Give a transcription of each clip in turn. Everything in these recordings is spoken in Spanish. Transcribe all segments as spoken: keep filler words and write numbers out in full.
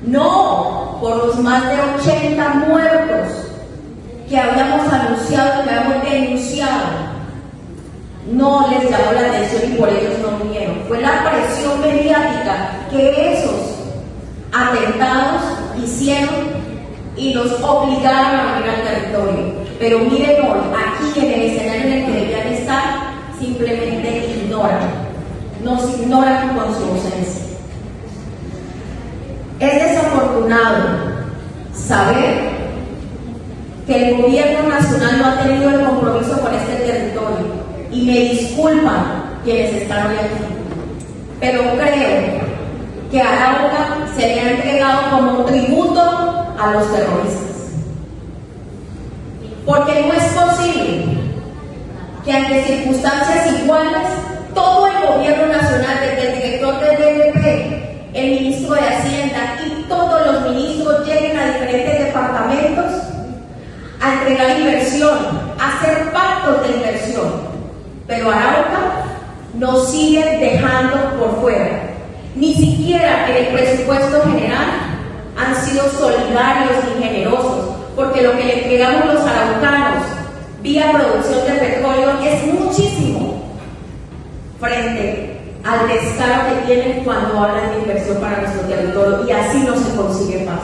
no por los más de ochenta muertos que habíamos anunciado y que habíamos denunciado. No les llamó la atención y por ellos no vinieron. Fue la presión mediática que esos atentados hicieron y los obligaron a venir al territorio. Pero miren hoy, aquí en el escenario en el que debían estar, simplemente ignoran, nos ignoran con su ausencia. Es desafortunado saber que el gobierno nacional no ha tenido el compromiso con este territorio. Y me disculpan quienes están hoy aquí, pero creo que Arauca se le ha entregado como tributo a los terroristas. Porque no es posible que ante circunstancias iguales, todo el gobierno nacional, desde el director del D L P, el ministro de Hacienda y todos los ministros lleguen a diferentes departamentos a entregar inversión, a hacer pactos de inversión. Pero Arauca nos sigue dejando por fuera. Ni siquiera en el presupuesto general han sido solidarios y generosos, porque lo que le entregamos los araucanos vía producción de petróleo es muchísimo frente al descaro que tienen cuando hablan de inversión para nuestro territorio, y así no se consigue paz.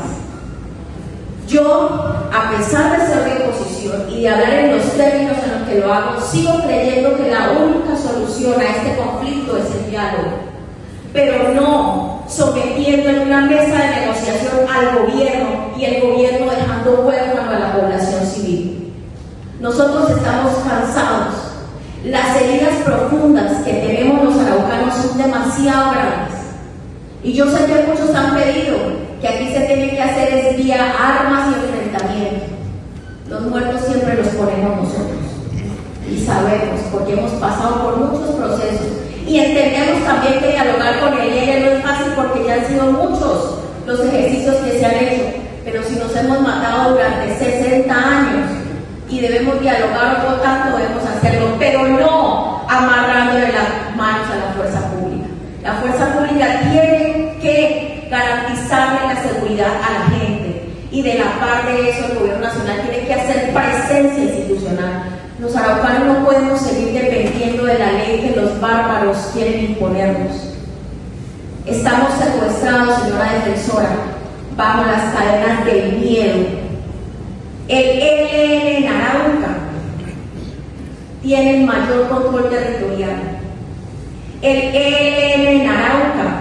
Yo, a pesar de ser de oposición y de hablar en los términos en los que lo hago, sigo creyendo que la única solución a este conflicto es el diálogo, pero no sometiendo en una mesa de negociación al gobierno y el gobierno dejando huérfano a la población civil. Nosotros estamos cansados. Las heridas profundas que tenemos los araucanos son demasiado grandes. Y yo sé que muchos han pedido que aquí se tiene que hacer es vía armas y enfrentamiento. Los muertos siempre los ponemos nosotros. Y sabemos, porque hemos pasado por muchos procesos. Y entendemos también que dialogar con el I E L no es fácil, porque ya han sido muchos los ejercicios que se han hecho. Pero si nos hemos matado durante sesenta años y debemos dialogar otro tanto, debemos hacerlo, pero no amarrándole las manos a la fuerza pública. La fuerza pública tiene que garantizarle la seguridad a la gente, y de la par de eso el gobierno nacional tiene que hacer presencia institucional. Los araucanos no podemos seguir dependiendo de la ley que los bárbaros quieren imponernos. Estamos secuestrados, señora defensora, bajo las cadenas del miedo. El E L N en Arauca tiene el mayor control territorial. El E L N en Arauca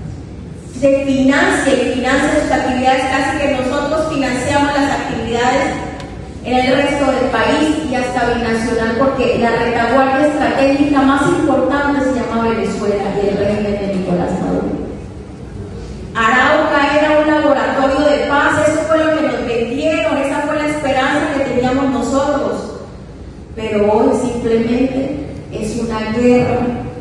se financia y financia sus actividades casi que nosotros financiamos las actividades en el resto del país y hasta binacional, porque la retaguardia estratégica más importante se llama Venezuela y el régimen de Nicolás Maduro. Arauca era un laboratorio de paz, eso fue lo que nos vendieron, esa fue la esperanza que teníamos nosotros, pero hoy simplemente es una guerra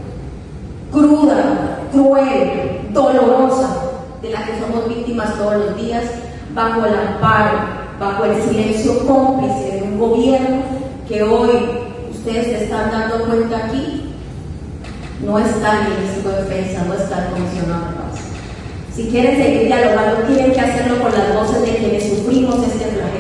cruda, cruel, dolorosa, de la que somos víctimas todos los días, bajo el amparo, bajo el silencio cómplice de un gobierno que hoy ustedes se están dando cuenta aquí, no está el ministro de Defensa, no está el comisionado de paz. Si quieren seguir dialogando, tienen que hacerlo con las voces de quienes sufrimos este flagelo.